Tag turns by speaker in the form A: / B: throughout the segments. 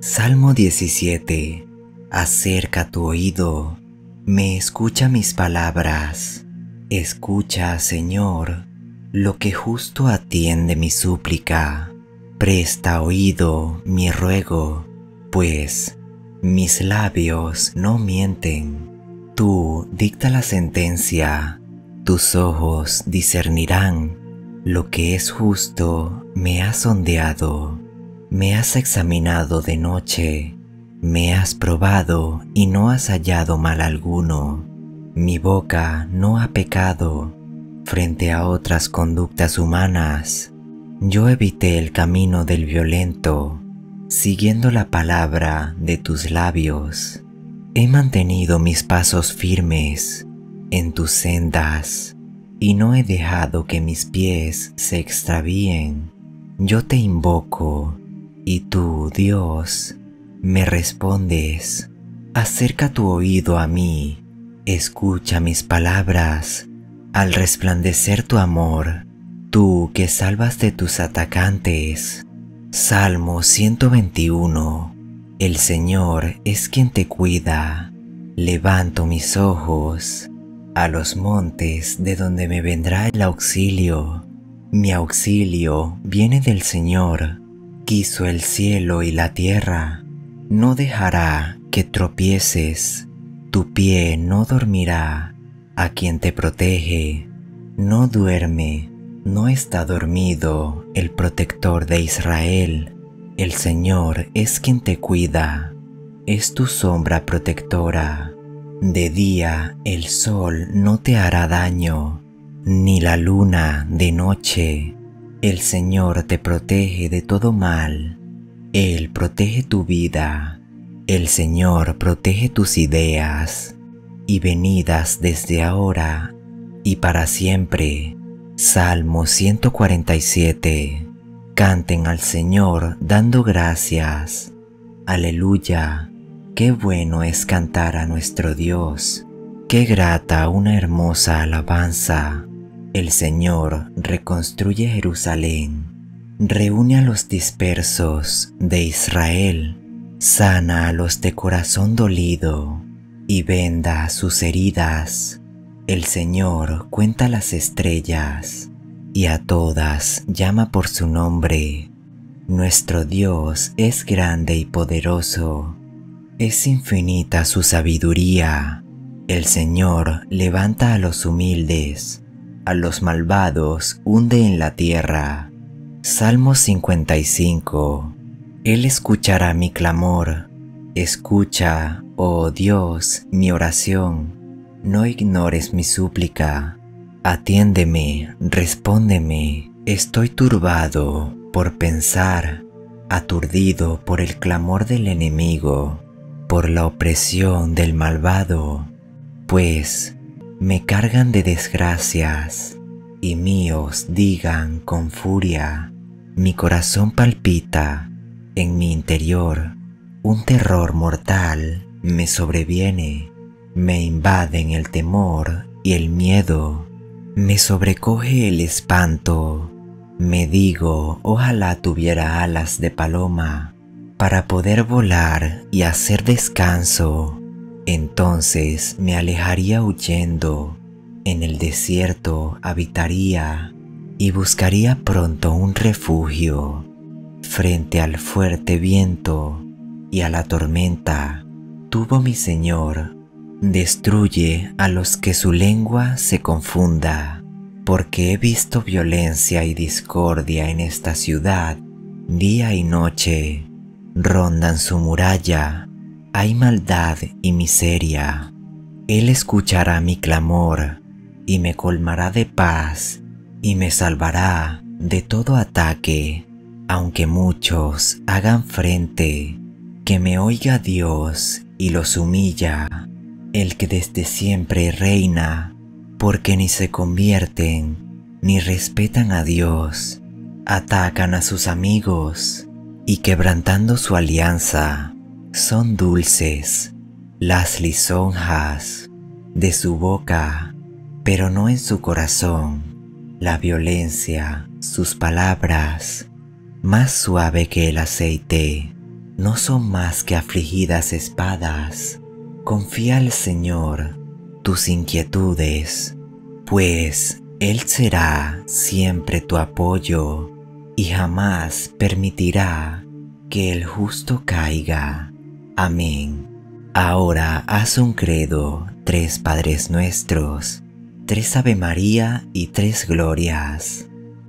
A: Salmo 17. Acerca tu oído, me escucha mis palabras. Escucha, Señor, lo que justo atiende mi súplica. Presta oído mi ruego, pues mis labios no mienten. Tú dicta la sentencia, tus ojos discernirán. Lo que es justo me has sondeado. Me has examinado de noche, me has probado y no has hallado mal alguno. Mi boca no ha pecado frente a otras conductas humanas. Yo evité el camino del violento, siguiendo la palabra de tus labios. He mantenido mis pasos firmes en tus sendas y no he dejado que mis pies se extravíen. Yo te invoco y tú, Dios, me respondes. Acerca tu oído a mí, escucha mis palabras. Al resplandecer tu amor, tú que salvas de tus atacantes. Salmo 121. El Señor es quien te cuida. Levanto mis ojos a los montes de donde me vendrá el auxilio. Mi auxilio viene del Señor. Quiso el cielo y la tierra, no dejará que tropieces, tu pie no dormirá, a quien te protege, no duerme, no está dormido el protector de Israel. El Señor es quien te cuida, es tu sombra protectora. De día el sol no te hará daño, ni la luna de noche. El Señor te protege de todo mal. Él protege tu vida. El Señor protege tus ideas y venidas desde ahora y para siempre. Salmo 147. Canten al Señor dando gracias. Aleluya. Qué bueno es cantar a nuestro Dios. Qué grata una hermosa alabanza. El Señor reconstruye Jerusalén, reúne a los dispersos de Israel, sana a los de corazón dolido y venda sus heridas. El Señor cuenta las estrellas y a todas llama por su nombre. Nuestro Dios es grande y poderoso, es infinita su sabiduría. El Señor levanta a los humildes, a los malvados hunde en la tierra. Salmo 55. Él escuchará mi clamor. Escucha, oh Dios, mi oración. No ignores mi súplica. Atiéndeme, respóndeme. Estoy turbado por pensar, aturdido por el clamor del enemigo, por la opresión del malvado, pues me cargan de desgracias, y míos digan con furia. Mi corazón palpita en mi interior, un terror mortal me sobreviene, me invaden el temor y el miedo, me sobrecoge el espanto. Me digo, ojalá tuviera alas de paloma, para poder volar y hacer descanso. Entonces me alejaría huyendo, en el desierto habitaría y buscaría pronto un refugio. Frente al fuerte viento y a la tormenta, tuvo mi Señor, destruye a los que su lengua se confunda, porque he visto violencia y discordia en esta ciudad, día y noche, rondan su muralla. Hay maldad y miseria. Él escuchará mi clamor y me colmará de paz y me salvará de todo ataque. Aunque muchos hagan frente, que me oiga Dios y los humilla, el que desde siempre reina, porque ni se convierten ni respetan a Dios, atacan a sus amigos y quebrantando su alianza. Son dulces las lisonjas de su boca, pero no en su corazón. La violencia, sus palabras, más suave que el aceite, no son más que afligidas espadas. Confía al Señor tus inquietudes, pues Él será siempre tu apoyo y jamás permitirá que el justo caiga. Amén. Ahora haz un credo, 3 Padres Nuestros, 3 Ave María y 3 Glorias.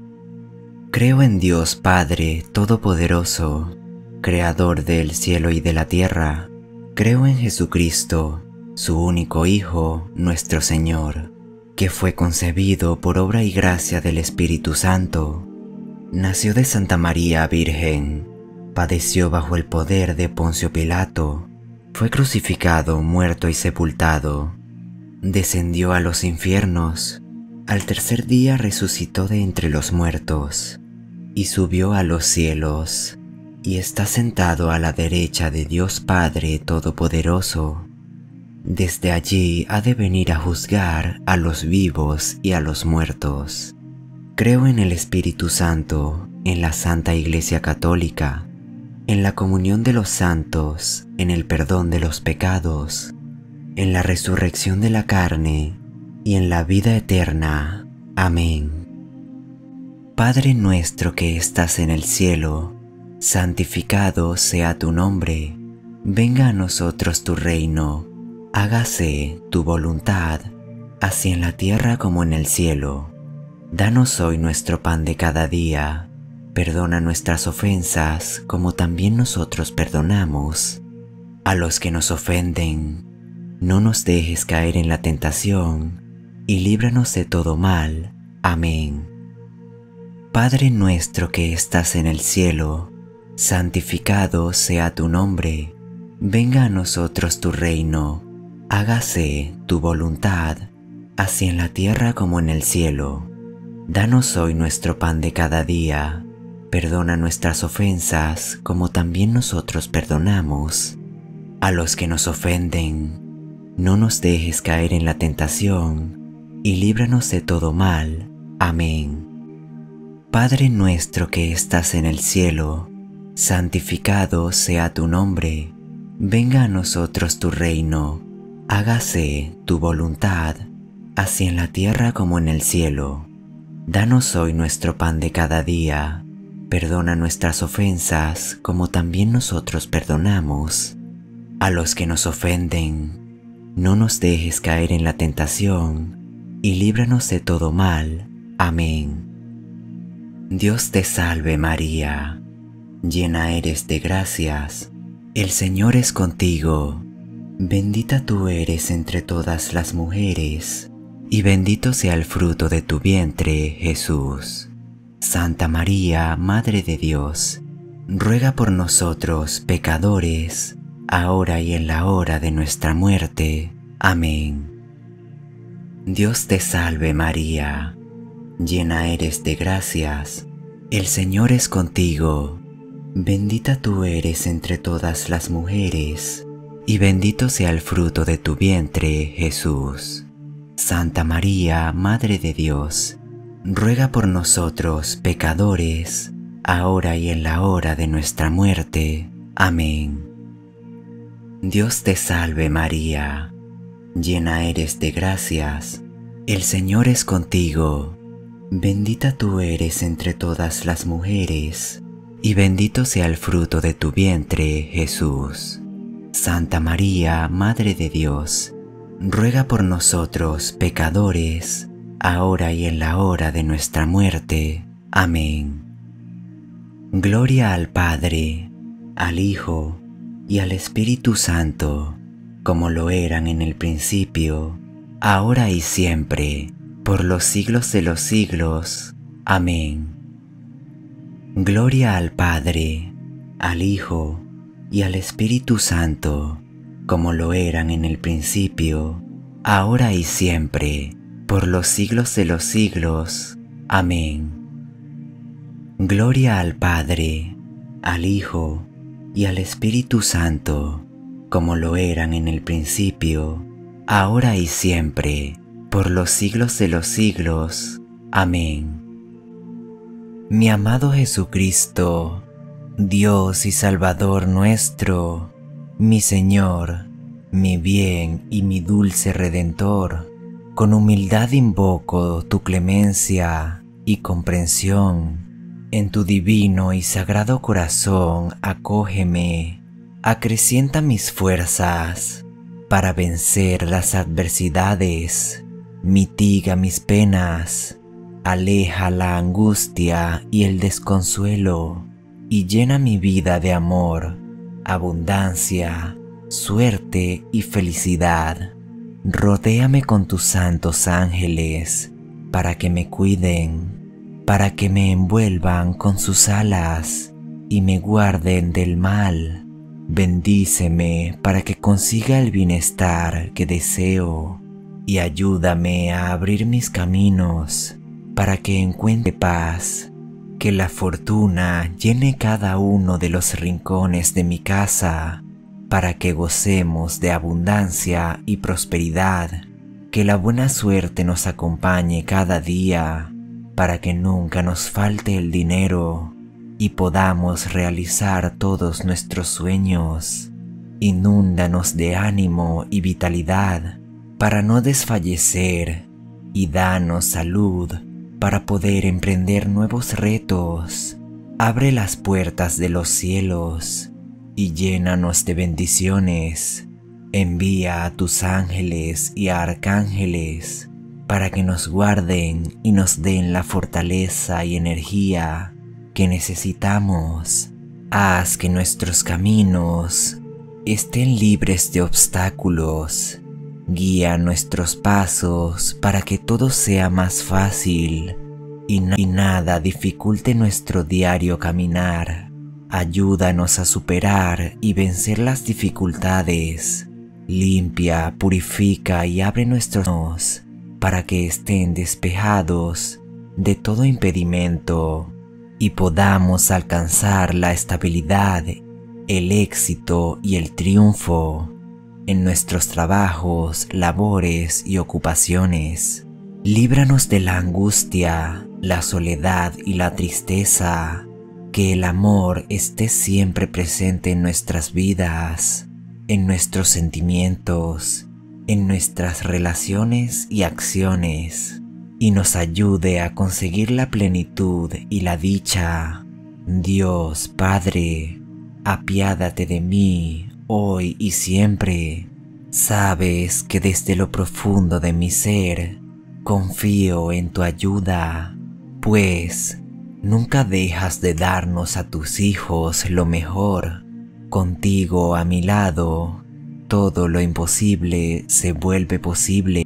A: Creo en Dios Padre Todopoderoso, Creador del cielo y de la tierra. Creo en Jesucristo, su único Hijo, nuestro Señor, que fue concebido por obra y gracia del Espíritu Santo. Nació de Santa María Virgen, padeció bajo el poder de Poncio Pilato, fue crucificado, muerto y sepultado. Descendió a los infiernos, al tercer día resucitó de entre los muertos, y subió a los cielos, y está sentado a la derecha de Dios Padre Todopoderoso. Desde allí ha de venir a juzgar a los vivos y a los muertos. Creo en el Espíritu Santo, en la Santa Iglesia Católica, en la comunión de los santos, en el perdón de los pecados, en la resurrección de la carne y en la vida eterna. Amén. Padre nuestro que estás en el cielo, santificado sea tu nombre. Venga a nosotros tu reino. Hágase tu voluntad, así en la tierra como en el cielo. Danos hoy nuestro pan de cada día. Perdona nuestras ofensas, como también nosotros perdonamos a los que nos ofenden. No nos dejes caer en la tentación, y líbranos de todo mal. Amén. Padre nuestro que estás en el cielo, santificado sea tu nombre. Venga a nosotros tu reino. Hágase tu voluntad, así en la tierra como en el cielo. Danos hoy nuestro pan de cada día. Perdona nuestras ofensas, como también nosotros perdonamos a los que nos ofenden. No nos dejes caer en la tentación, y líbranos de todo mal. Amén. Padre nuestro que estás en el cielo, santificado sea tu nombre. Venga a nosotros tu reino. Hágase tu voluntad, así en la tierra como en el cielo. Danos hoy nuestro pan de cada día. Perdona nuestras ofensas, como también nosotros perdonamos a los que nos ofenden. No nos dejes caer en la tentación, y líbranos de todo mal. Amén. Dios te salve María, llena eres de gracias, el Señor es contigo. Bendita tú eres entre todas las mujeres, y bendito sea el fruto de tu vientre, Jesús. Santa María, Madre de Dios, ruega por nosotros pecadores, ahora y en la hora de nuestra muerte. Amén. Dios te salve María, llena eres de gracias, el Señor es contigo. Bendita tú eres entre todas las mujeres, y bendito sea el fruto de tu vientre, Jesús. Santa María, Madre de Dios, ruega por nosotros pecadores, ahora y en la hora de nuestra muerte. Amén. Dios te salve María, llena eres de gracias, el Señor es contigo. Bendita tú eres entre todas las mujeres, y bendito sea el fruto de tu vientre, Jesús. Santa María, Madre de Dios, ruega por nosotros pecadores, ahora y en la hora de nuestra muerte. Amén. Gloria al Padre, al Hijo y al Espíritu Santo, como lo eran en el principio, ahora y siempre, por los siglos de los siglos. Amén. Gloria al Padre, al Hijo y al Espíritu Santo, como lo eran en el principio, ahora y siempre, por los siglos de los siglos. Amén. Gloria al Padre, al Hijo y al Espíritu Santo, como lo eran en el principio, ahora y siempre, por los siglos de los siglos. Amén. Mi amado Jesucristo, Dios y Salvador nuestro, mi Señor, mi bien y mi dulce Redentor, con humildad invoco tu clemencia y comprensión. En tu divino y sagrado corazón acógeme, acrecienta mis fuerzas para vencer las adversidades, mitiga mis penas, aleja la angustia y el desconsuelo, y llena mi vida de amor, abundancia, suerte y felicidad. Rodéame con tus santos ángeles para que me cuiden, para que me envuelvan con sus alas y me guarden del mal. Bendíceme para que consiga el bienestar que deseo y ayúdame a abrir mis caminos para que encuentre paz. Que la fortuna llene cada uno de los rincones de mi casa para que gocemos de abundancia y prosperidad. Que la buena suerte nos acompañe cada día para que nunca nos falte el dinero y podamos realizar todos nuestros sueños. Inúndanos de ánimo y vitalidad para no desfallecer y danos salud para poder emprender nuevos retos. Abre las puertas de los cielos y llénanos de bendiciones. Envía a tus ángeles y a arcángeles para que nos guarden y nos den la fortaleza y energía que necesitamos. Haz que nuestros caminos estén libres de obstáculos. Guía nuestros pasos para que todo sea más fácil y nada dificulte nuestro diario caminar. Ayúdanos a superar y vencer las dificultades. Limpia, purifica y abre nuestros ojos para que estén despejados de todo impedimento y podamos alcanzar la estabilidad, el éxito y el triunfo en nuestros trabajos, labores y ocupaciones. Líbranos de la angustia, la soledad y la tristeza. Que el amor esté siempre presente en nuestras vidas, en nuestros sentimientos, en nuestras relaciones y acciones, y nos ayude a conseguir la plenitud y la dicha. Dios Padre, apiádate de mí hoy y siempre. Sabes que desde lo profundo de mi ser confío en tu ayuda, pues nunca dejas de darnos a tus hijos lo mejor. Contigo a mi lado, todo lo imposible se vuelve posible.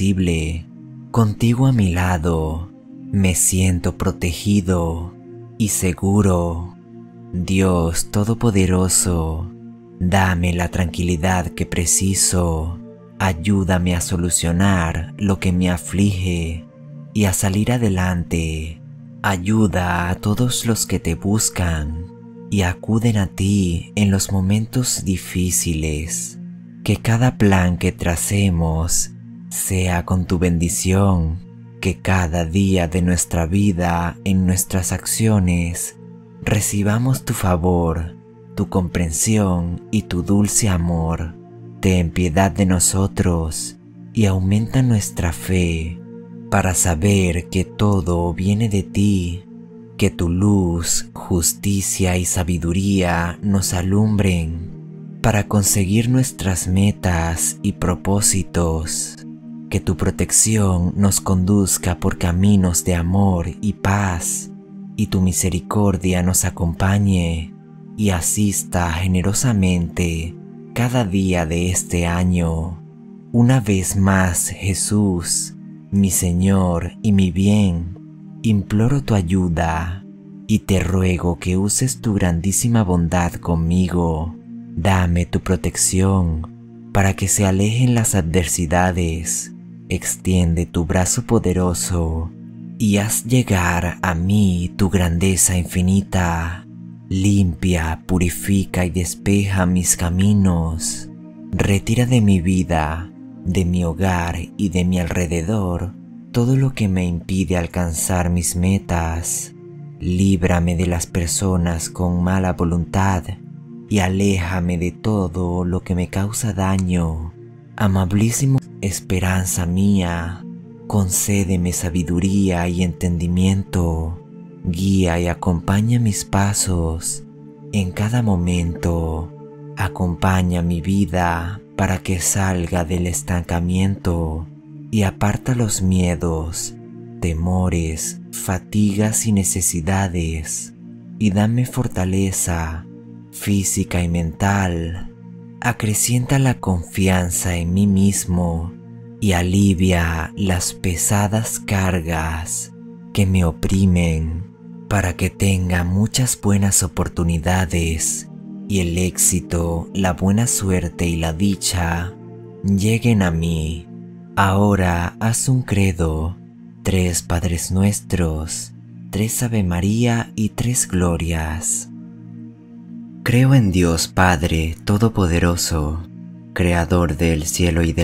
A: Contigo a mi lado, me siento protegido y seguro. Dios Todopoderoso, dame la tranquilidad que preciso. Ayúdame a solucionar lo que me aflige y a salir adelante. Ayuda a todos los que te buscan y acuden a ti en los momentos difíciles. Que cada plan que tracemos sea con tu bendición. Que cada día de nuestra vida, en nuestras acciones, recibamos tu favor, tu comprensión y tu dulce amor. Ten piedad de nosotros y aumenta nuestra fe para saber que todo viene de ti. Que tu luz, justicia y sabiduría nos alumbren para conseguir nuestras metas y propósitos. Que tu protección nos conduzca por caminos de amor y paz, y tu misericordia nos acompañe y asista generosamente cada día de este año. Una vez más, Jesús, mi Señor y mi bien, imploro tu ayuda y te ruego que uses tu grandísima bondad conmigo. Dame tu protección para que se alejen las adversidades. Extiende tu brazo poderoso y haz llegar a mí tu grandeza infinita. Limpia, purifica y despeja mis caminos. Retira de mi vida, de mi hogar y de mi alrededor todo lo que me impide alcanzar mis metas. líbrame de las personas con mala voluntad y aléjame de todo lo que me causa daño. Amabilísimo esperanza mía, concédeme sabiduría y entendimiento, guía y acompaña mis pasos en cada momento, acompaña mi vida para que salga del estancamiento y aparta los miedos, temores, fatigas y necesidades, y dame fortaleza física y mental. Acrecienta la confianza en mí mismo y alivia las pesadas cargas que me oprimen, para que tenga muchas buenas oportunidades y el éxito, la buena suerte y la dicha lleguen a mí. Ahora haz un credo, 3 Padres Nuestros, 3 Ave María y 3 Glorias. Creo en Dios Padre Todopoderoso, Creador del cielo y de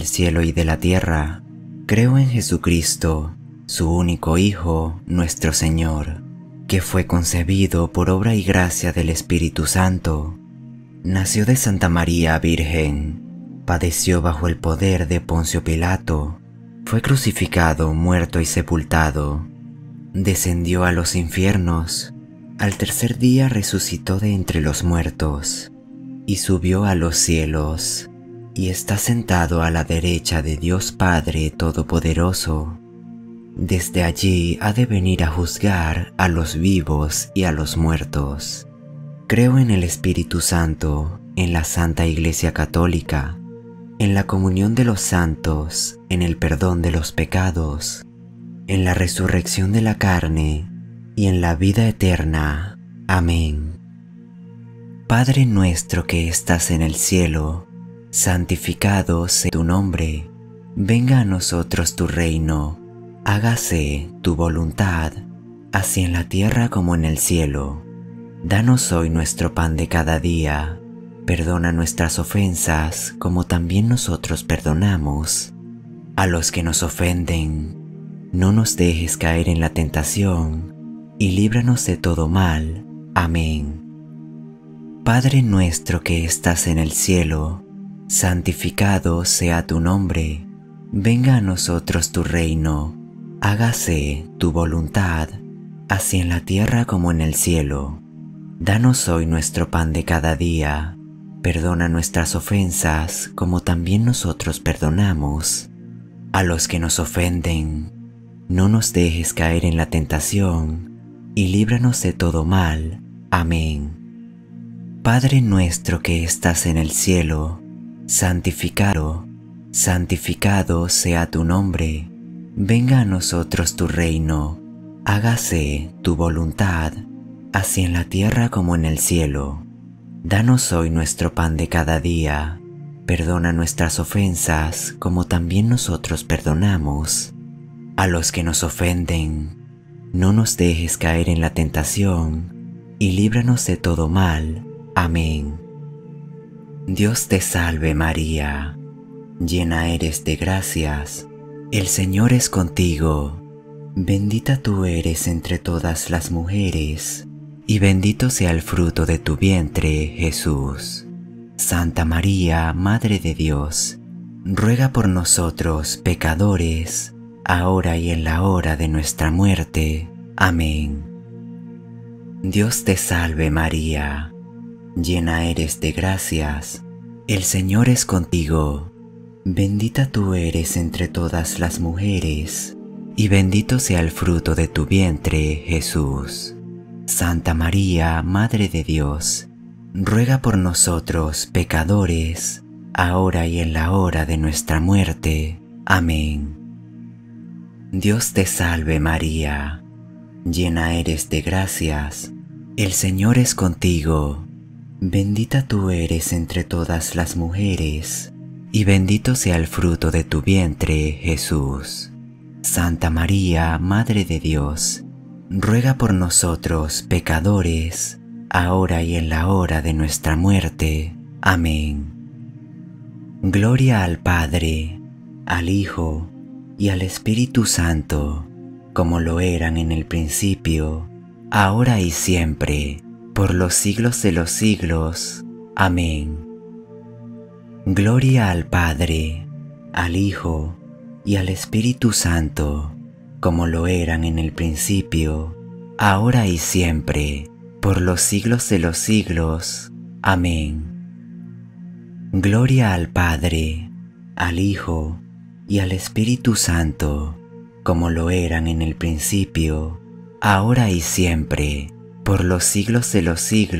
A: la tierra. Creo en Jesucristo, su único Hijo, nuestro Señor, que fue concebido por obra y gracia del Espíritu Santo. Nació de Santa María Virgen, padeció bajo el poder de Poncio Pilato, fue crucificado, muerto y sepultado, descendió a los infiernos, al tercer día resucitó de entre los muertos, y subió a los cielos, y está sentado a la derecha de Dios Padre Todopoderoso. Desde allí ha de venir a juzgar a los vivos y a los muertos. Creo en el Espíritu Santo, en la Santa Iglesia Católica, en la comunión de los santos, en el perdón de los pecados, en la resurrección de la carne y en la vida eterna. Amén. Padre nuestro que estás en el cielo, santificado sea tu nombre. Venga a nosotros tu reino. Hágase tu voluntad, así en la tierra como en el cielo. Danos hoy nuestro pan de cada día. Perdona nuestras ofensas, como también nosotros perdonamos a los que nos ofenden. No nos dejes caer en la tentación, y líbranos de todo mal. Amén. Padre nuestro que estás en el cielo, santificado sea tu nombre. Venga a nosotros tu reino. Hágase tu voluntad, así en la tierra como en el cielo. Danos hoy nuestro pan de cada día. Perdona nuestras ofensas, como también nosotros perdonamos a los que nos ofenden. No nos dejes caer en la tentación, y líbranos de todo mal. Amén. Padre nuestro que estás en el cielo, santificado sea tu nombre. Venga a nosotros tu reino. Hágase tu voluntad, así en la tierra como en el cielo. Danos hoy nuestro pan de cada día. Perdona nuestras ofensas, como también nosotros perdonamos a los que nos ofenden. No nos dejes caer en la tentación, y líbranos de todo mal. Amén. Dios te salve María, llena eres de gracias, el Señor es contigo. Bendita tú eres entre todas las mujeres, y bendito sea el fruto de tu vientre, Jesús. Santa María, Madre de Dios, ruega por nosotros pecadores, ahora y en la hora de nuestra muerte. Amén. Dios te salve María, llena eres de gracias, el Señor es contigo. Bendita tú eres entre todas las mujeres, y bendito sea el fruto de tu vientre, Jesús. Santa María, Madre de Dios, ruega por nosotros pecadores, ahora y en la hora de nuestra muerte. Amén. Dios te salve María, llena eres de gracias, el Señor es contigo. Bendita tú eres entre todas las mujeres, y bendito sea el fruto de tu vientre, Jesús. Santa María, Madre de Dios, ruega por nosotros pecadores, ahora y en la hora de nuestra muerte. Amén. Gloria al Padre, al Hijo y al Espíritu Santo, como lo eran en el principio, ahora y siempre, por los siglos de los siglos. Amén. Gloria al Padre, al Hijo y al Espíritu Santo, como lo eran en el principio, ahora y siempre, por los siglos de los siglos. Amén. Gloria al Padre, al Hijo y al Espíritu Santo, como lo eran en el principio, ahora y siempre, por los siglos de los siglos.